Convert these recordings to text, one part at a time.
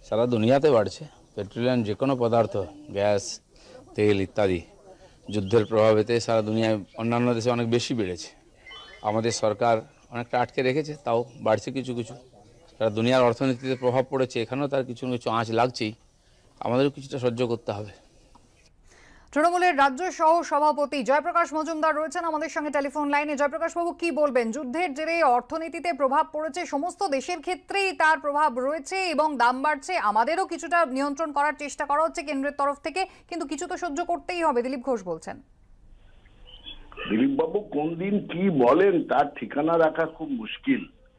সারা দুনিয়াতে বাড়ছে। পেট্রোলিয়াম যে কোনো পদার্থ, গ্যাস, তেল ইত্যাদি যুদ্ধের প্রভাবেতে সারা দুনিয়ায় অন্যান্য দেশে অনেক বেশি বেড়েছে। আমাদের সরকার অনেকটা আটকে রেখেছে, তাও বাড়ছে কিছু কিছু। সারা দুনিয়ার অর্থনীতিতে প্রভাব পড়েছে, এখানেও তার কিছু কিছু আঁচ লাগছেই, আমাদেরও কিছুটা সহ্য করতে হবে। তৃণমূলের রাজ্য সহ সভাপতি জয়প্রকাশ মজুমদার রয়েছেন আমাদের সঙ্গে টেলিফোন লাইনে। জয়প্রকাশ বাবু, কি বলবেন? যুদ্ধের জেরে অর্থনীতিতে প্রভাব পড়েছে, সমস্ত দেশের ক্ষেত্রেই তার প্রভাব রয়েছে এবং দাম বাড়ছে। আমাদেরও কিছুটা নিয়ন্ত্রণ করার চেষ্টা করা হচ্ছে কেন্দ্রের তরফ থেকে, কিন্তু কিছু তো সহ্য করতেই হবে, দিলীপ ঘোষ বলছেন। দিলীপ বাবু কোন দিন কি বলেন তার ঠিকানা রাখা খুব মুশকিল।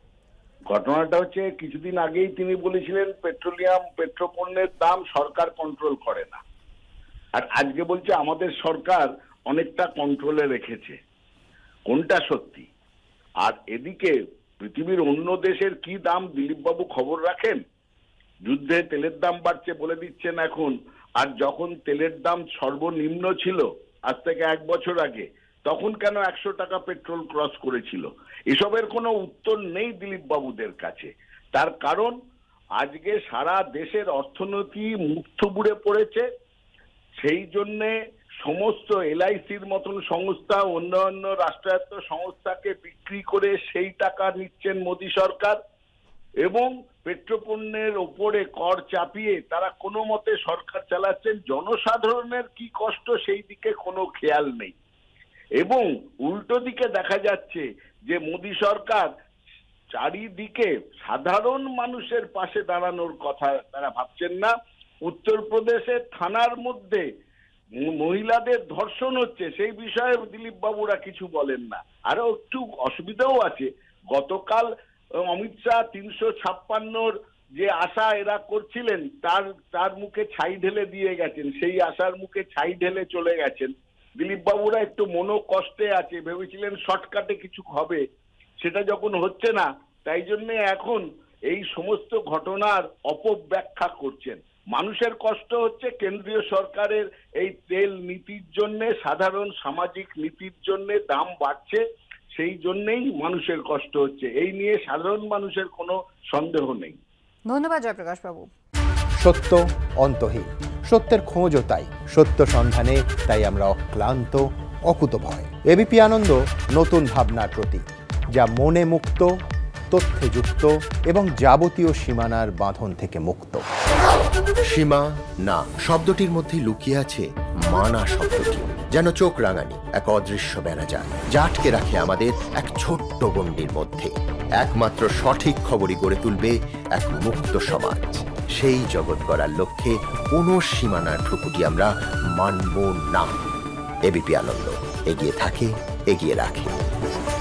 ঘটনাটা হচ্ছে, কিছুদিন আগেই তিনি বলেছিলেন পেট্রোপণ্যের দাম সরকার কন্ট্রোল করে না, আর আজকে বলছে আমাদের সরকার অনেকটা কন্ট্রোলে রেখেছে। কোনটা সত্যি? আর এদিকে পৃথিবীর অন্য দেশের কি দাম দিলীপ বাবু খবর রাখেন? যুদ্ধে তেলের দাম বাড়ছে বলে দিচ্ছেন এখন, আর যখন তেলের দাম সর্বনিম্ন ছিল আজ থেকে 1 বছর আগে, তখন কেন 100 টাকা পেট্রোল ক্রস করেছিল? এসবের কোনো উত্তর নেই দিলীপ বাবুদের কাছে। তার কারণ আজকে সারা দেশের অর্থনীতি মুখ থুবড়ে পড়েছে। সেই জন্যে সমস্ত LICর মতন সংস্থা, অন্যান্য রাষ্ট্রায়ত্ত সংস্থাকে বিক্রি করে সেই টাকা নিচ্ছেন মোদী সরকার, এবং পেট্রোপণ্যের ওপরে কর চাপিয়ে তারা কোনো মতে সরকার চালাচ্ছেন। জনসাধারণের কি কষ্ট সেই দিকে কোনো খেয়াল নেই, এবং উল্টো দিকে দেখা যাচ্ছে যে মোদী সরকার চারিদিকে সাধারণ মানুষের পাশে দাঁড়ানোর কথা তারা ভাবছেন না। উত্তরপ্রদেশের থানার মধ্যে মহিলাদের ধর্ষণ হচ্ছে, সেই বিষয়ে দিলীপ বাবুরা কিছু বলেন না। আরো একটু অসুবিধাও আছে। গতকাল অমিত শাহ 356 যে আশা এরা করছিলেন তার মুখে ছাই ঢেলে দিয়ে গেছেন, সেই আশার মুখে ছাই ঢেলে চলে গেছেন। দিলীপ বাবুরা একটু মনোকষ্টে আছে, ভেবেছিলেন শর্টকাটে কিছু হবে, সেটা যখন হচ্ছে না, তাই জন্য এখন এই সমস্ত ঘটনার অপব্যাখ্যা করছেন। মানুষের কষ্ট হচ্ছে কেন্দ্রীয় সরকারের এই তেল নীতির জন্য, সাধারণ সামাজিক নীতির জন্য দাম বাড়ছে, সেই জন্যই মানুষের কষ্ট হচ্ছে। এই নিয়ে সাধারণ মানুষের কোনো সন্দেহ নেই। ধন্যবাদ জয়প্রকাশ বাবু। সত্য অন্তহীন, সত্যের খোঁজও তাই, সত্য সন্ধানে তাই আমরা অক্লান্ত, অকুতভয়। এবিপি আনন্দ নতুন ভাবনার প্রতীক, যা মনে মুক্ত, তথ্যে যুক্ত এবং যাবতীয় সীমানার বাঁধন থেকে মুক্ত। সীমা না শব্দটির মধ্যে লুকিয়ে আছে মানা শব্দটি, যেন চোখ রাঙানি এক অদৃশ্য বেড়াজাল, যা আটকে রাখে আমাদের এক ছোট্ট গণ্ডির মধ্যে। একমাত্র সঠিক খবরই গড়ে তুলবে এক মুক্ত সমাজ। সেই জগৎ গড়ার লক্ষ্যে কোনো সীমানার ঠুকুটি আমরা মানব না। এবিপি আনন্দ এগিয়ে থাকে, এগিয়ে রাখে।